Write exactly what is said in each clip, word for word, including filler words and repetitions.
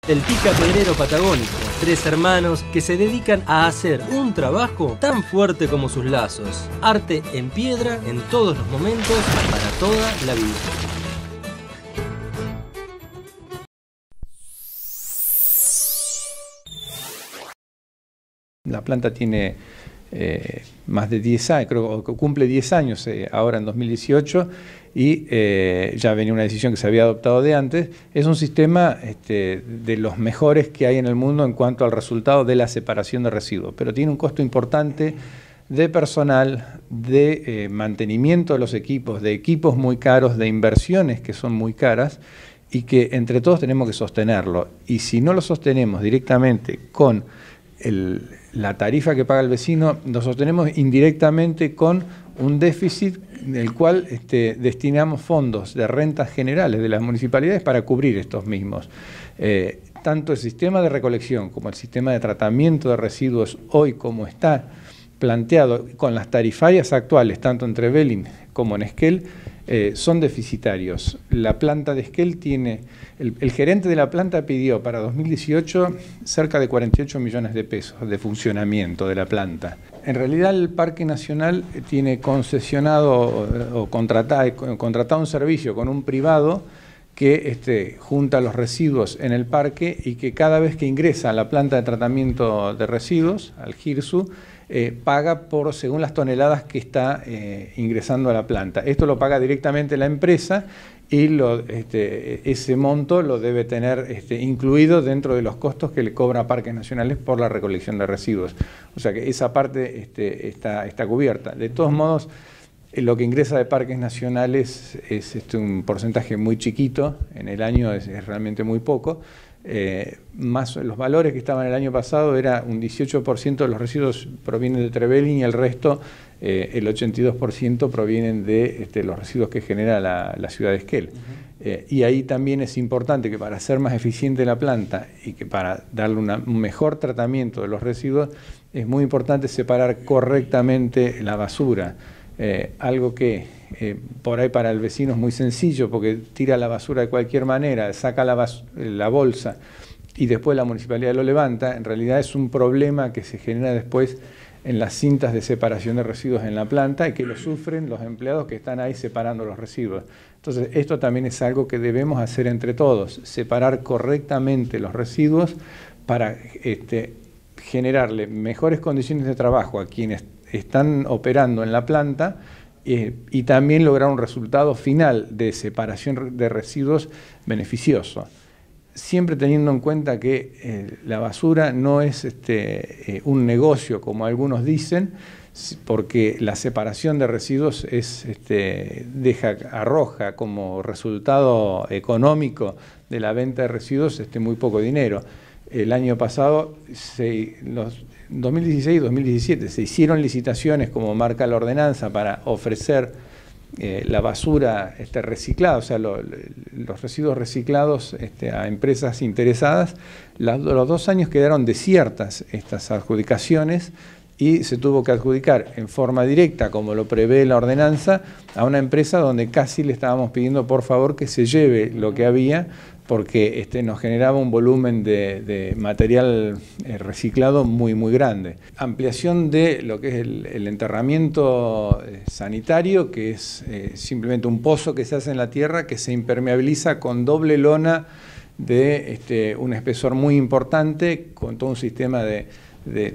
El Picapedrero Patagónico, tres hermanos que se dedican a hacer un trabajo tan fuerte como sus lazos. Arte en piedra en todos los momentos, para toda la vida. La planta tiene eh, más de diez años, creo que cumple diez años eh, ahora en dos mil dieciocho, y eh, ya venía una decisión que se había adoptado de antes. Es un sistema este, de los mejores que hay en el mundo en cuanto al resultado de la separación de residuos, pero tiene un costo importante de personal, de eh, mantenimiento de los equipos, de equipos muy caros, de inversiones que son muy caras, y que entre todos tenemos que sostenerlo. Y si no lo sostenemos directamente con el, la tarifa que paga el vecino, lo sostenemos indirectamente con un déficit del cual este, destinamos fondos de rentas generales de las municipalidades para cubrir estos mismos. Eh, tanto el sistema de recolección como el sistema de tratamiento de residuos hoy como está planteado con las tarifarias actuales, tanto en Trevelin como en Esquel, eh, son deficitarios. La planta de Esquel tiene, el, el gerente de la planta pidió para dos mil dieciocho cerca de cuarenta y ocho millones de pesos de funcionamiento de la planta. En realidad el Parque Nacional tiene concesionado o, o contratado, contratado un servicio con un privado que este, junta los residuos en el parque y que cada vez que ingresa a la planta de tratamiento de residuos, al GIRSU, eh, paga por según las toneladas que está eh, ingresando a la planta. Esto lo paga directamente la empresa y lo, este, ese monto lo debe tener este, incluido dentro de los costos que le cobra a Parques Nacionales por la recolección de residuos. O sea que esa parte este, está, está cubierta. De todos modos, lo que ingresa de Parques Nacionales es este, un porcentaje muy chiquito, en el año es, es realmente muy poco. Eh, más los valores que estaban el año pasado era un dieciocho por ciento de los residuos provienen de Trevelin y el resto, eh, el ochenta y dos por ciento provienen de este, los residuos que genera la, la ciudad de Esquel. Uh-huh. eh, y ahí también es importante que para hacer más eficiente la planta y que para darle una, un mejor tratamiento de los residuos, es muy importante separar correctamente la basura. Eh, algo que eh, por ahí para el vecino es muy sencillo porque tira la basura de cualquier manera, saca la, la bolsa y después la municipalidad lo levanta. En realidad es un problema que se genera después en las cintas de separación de residuos en la planta y que lo sufren los empleados que están ahí separando los residuos. Entonces esto también es algo que debemos hacer entre todos, separar correctamente los residuos para este, generarle mejores condiciones de trabajo a quienes están operando en la planta eh, y también lograr un resultado final de separación de residuos beneficioso. Siempre teniendo en cuenta que eh, la basura no es este, eh, un negocio como algunos dicen, porque la separación de residuos es, este, deja, arroja como resultado económico de la venta de residuos este, muy poco dinero. El año pasado, se, los dos mil dieciséis y dos mil diecisiete, se hicieron licitaciones como marca la ordenanza para ofrecer eh, la basura este, reciclada, o sea, lo, los residuos reciclados este, a empresas interesadas. Las, los dos años quedaron desiertas estas adjudicaciones y se tuvo que adjudicar en forma directa, como lo prevé la ordenanza, a una empresa donde casi le estábamos pidiendo por favor que se lleve lo que había, porque este, nos generaba un volumen de, de material eh, reciclado muy, muy grande. Ampliación de lo que es el, el enterramiento eh, sanitario, que es eh, simplemente un pozo que se hace en la tierra que se impermeabiliza con doble lona de este, un espesor muy importante, con todo un sistema de, de,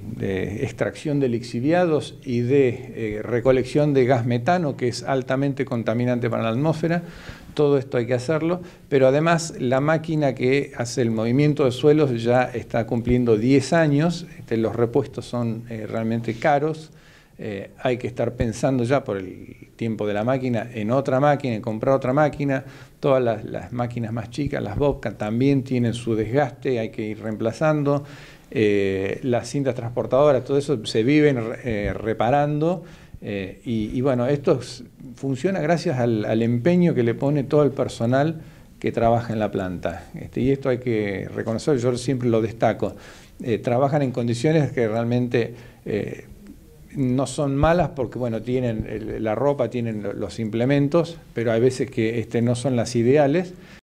de extracción de lixiviados y de eh, recolección de gas metano, que es altamente contaminante para la atmósfera. Todo esto hay que hacerlo, pero además la máquina que hace el movimiento de suelos ya está cumpliendo diez años, este, los repuestos son eh, realmente caros, eh, hay que estar pensando ya por el tiempo de la máquina en otra máquina, en comprar otra máquina. Todas las, las máquinas más chicas, las Bobcat, también tienen su desgaste, hay que ir reemplazando. Eh, las cintas transportadoras, todo eso se viven eh, reparando. Eh, y, y bueno, esto es, funciona gracias al, al empeño que le pone todo el personal que trabaja en la planta. Este, y esto hay que reconocer, yo siempre lo destaco. Eh, trabajan en condiciones que realmente eh, no son malas porque bueno, tienen el, la ropa, tienen los implementos, pero hay veces que este, no son las ideales.